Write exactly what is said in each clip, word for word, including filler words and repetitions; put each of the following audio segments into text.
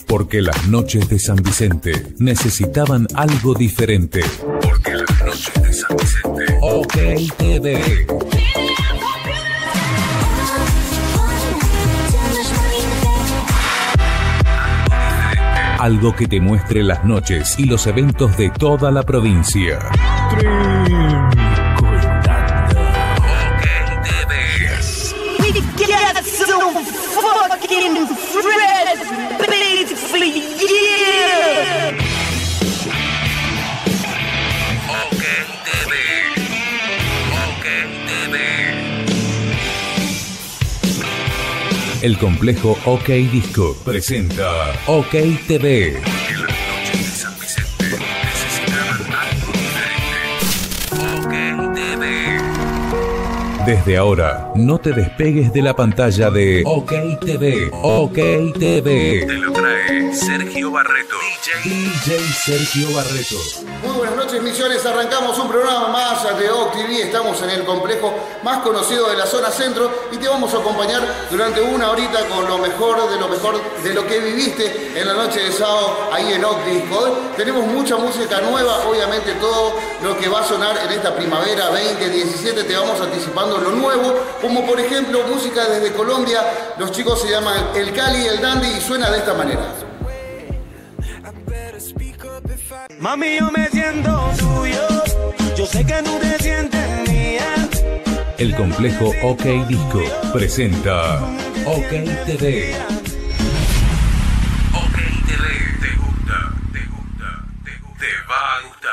Porque las noches de San Vicente necesitaban algo diferente. Porque las noches de San Vicente. OK T V. Algo que te muestre las noches y los eventos de toda la provincia. OK T V. We get so fucking fresh, basically, yeah. OK T V. OK T V. El complejo OK Disco presenta OK T V. Porque las noches de San Vicente necesitaban algo diferente. OK T V. Desde ahora, no te despegues de la pantalla de OK T V. OK T V. Te lo trae Sergio Barreto. D J Sergio Barreto. Muy buenas noches, Misiones. Arrancamos un programa más de OK T V. Estamos en el complejo más conocido de la zona centro y te vamos a acompañar durante una horita con lo mejor de lo mejor de lo que viviste en la noche de sábado ahí en OK Disco. Tenemos mucha música nueva, obviamente todo lo que va a sonar en esta primavera veinte diecisiete te vamos anticipando lo nuevo, como por ejemplo música desde Colombia. Los chicos se llaman El Cali y El Dandy y suena de esta manera. Mami, yo me siento tuyo, yo sé que tú te sientes mía. El complejo OK Disco presenta OK T V. OK T V. Te gusta, te gusta, te gusta, te va a gustar.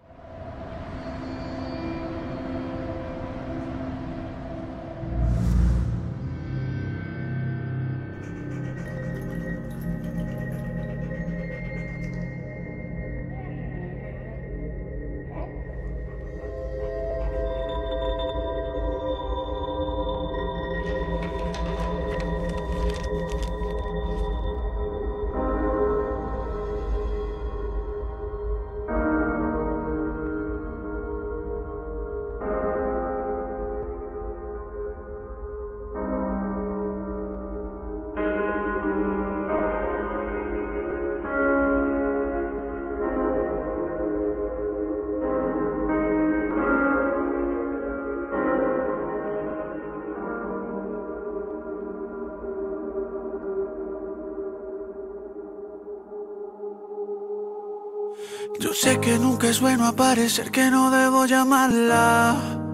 Yo sé que nunca es bueno aparecer, que no debo llamarla,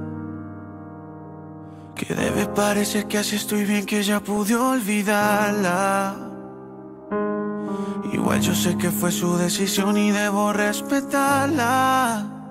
que debe parecer que así estoy bien, que ya pude olvidarla. Igual yo sé que fue su decisión y debo respetarla.